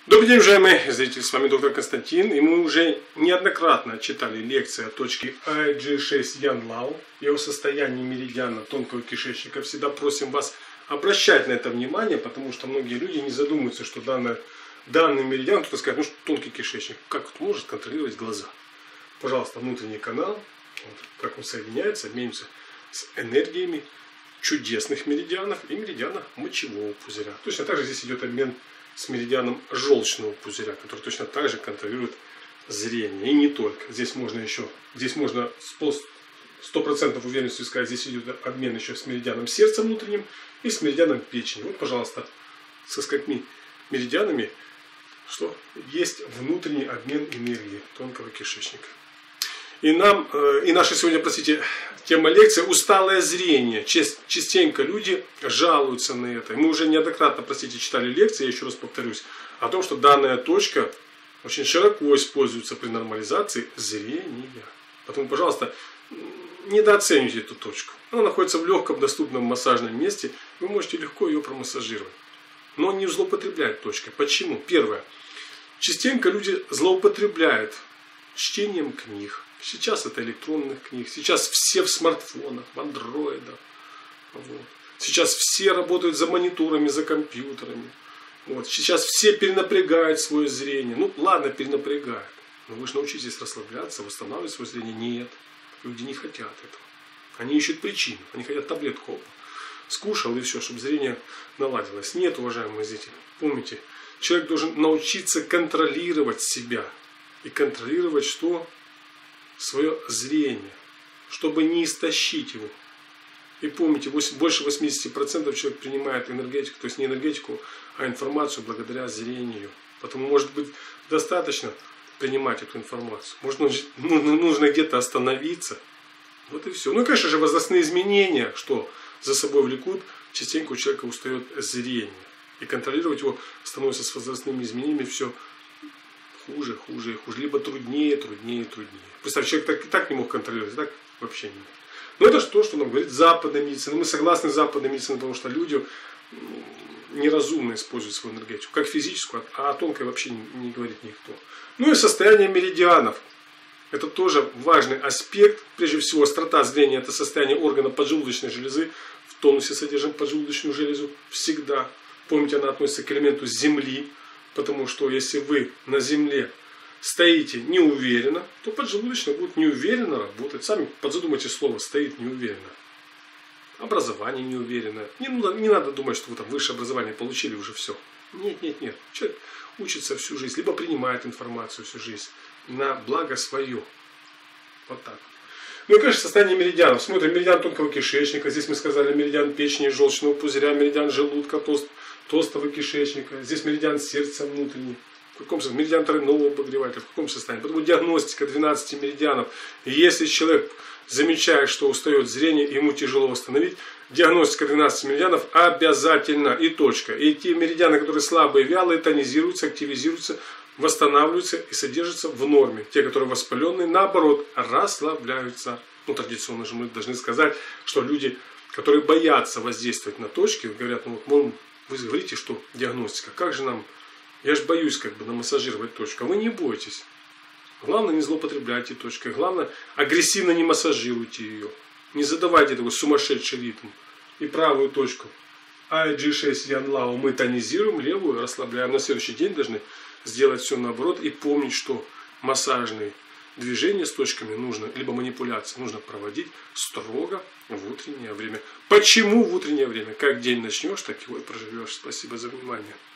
Добрый день, уважаемые зрители, с вами доктор Константин, и мы уже неоднократно читали лекции о точке IG6 Янлао и о состоянии меридиана тонкого кишечника. Всегда просим вас обращать на это внимание, потому что многие люди не задумываются, что данный меридиан, кто-то скажет, ну что тонкий кишечник, как он может контролировать глаза? Пожалуйста, внутренний канал, вот, как он соединяется, обменивается с энергиями чудесных меридианов и меридиана мочевого пузыря. Точно так же здесь идет обмен с меридианом желчного пузыря, который точно так же контролирует зрение. И не только. Здесь можно с 100% уверенностью сказать, здесь идет обмен еще с меридианом сердца внутренним и с меридианом печени. Вот, пожалуйста, со сколькими меридианами, что есть внутренний обмен энергии тонкого кишечника. И наша сегодня, тема лекции — усталое зрение. Частенько люди жалуются на это. И мы уже неоднократно, читали лекции, я еще раз повторюсь, о том, что данная точка очень широко используется при нормализации зрения. Поэтому, пожалуйста, недооценивайте эту точку. Она находится в легком, доступном массажном месте. Вы можете легко ее промассажировать. Но не злоупотреблять точкой. Почему? Первое. Частенько люди злоупотребляют чтением книг. Сейчас это электронных книг. Сейчас все в смартфонах, в андроидах. Вот. Сейчас все работают за мониторами, за компьютерами. Вот. Сейчас все перенапрягают свое зрение. Ну ладно, перенапрягают. Но вы же научитесь расслабляться, восстанавливать свое зрение. Нет. Люди не хотят этого. Они ищут причину. Они хотят таблетку. Скушал и все, чтобы зрение наладилось. Нет, уважаемые зрители. Помните, человек должен научиться контролировать себя. И контролировать что? Свое зрение, чтобы не истощить его. И помните, больше 80% человек принимает энергетику, то есть не энергетику, а информацию благодаря зрению. Потому, может быть, достаточно принимать эту информацию. Может, нужно где-то остановиться. Вот и все. Ну и, конечно же, возрастные изменения, что за собой влекут, частенько у человека устает зрение. И контролировать его становится с возрастными изменениями все хуже. Либо труднее. Представьте, человек так не мог контролировать, так вообще не мог. Но это то, что нам говорит западная медицина. Мы согласны с западной медициной, потому что люди неразумно используют свою энергетику, как физическую, а о тонкой вообще не говорит никто. Ну и состояние меридианов. Это тоже важный аспект. Прежде всего, острота зрения — это состояние органа поджелудочной железы. В тонусе содержим поджелудочную железу всегда. Помните, она относится к элементу земли. Потому что если вы на земле стоите неуверенно, то поджелудочная будет неуверенно работать. Сами подзадумайте слово «стоит неуверенно». Образование неуверенно. Не надо думать, что вы там высшее образование получили уже все. Нет. Человек учится всю жизнь, либо принимает информацию всю жизнь на благо свое. Вот так. Ну и, конечно, состояние меридианов. Смотрим, меридиан тонкого кишечника. Здесь мы сказали меридиан печени, желчного пузыря, меридиан желудка, толстого кишечника. Здесь меридиан сердца внутренний. В каком состоянии? Меридиан тройного обогревателя. В каком состоянии? Поэтому диагностика 12 меридианов. И если человек замечает, что устает зрение, ему тяжело восстановить, диагностика 12 меридианов обязательно. И точка. И те меридианы, которые слабые, вялые, тонизируются, активизируются, восстанавливаются и содержатся в норме. Те, которые воспаленные, наоборот, расслабляются. Ну, традиционно же мы должны сказать, что люди, которые боятся воздействовать на точки, говорят, вы говорите, что диагностика, как же нам, я же боюсь намассажировать точку. А вы не бойтесь. Главное, не злоупотребляйте точкой. Главное, агрессивно не массажируйте ее. Не задавайте такой сумасшедший ритм. И правую точку IG6 Янлао мы тонизируем, левую расслабляем. На следующий день должны сделать все наоборот и помнить, что массажные движения с точками нужно, либо манипуляции нужно проводить строго в утреннее время. Почему в утреннее время? Как день начнешь, так его и проживешь. Спасибо за внимание.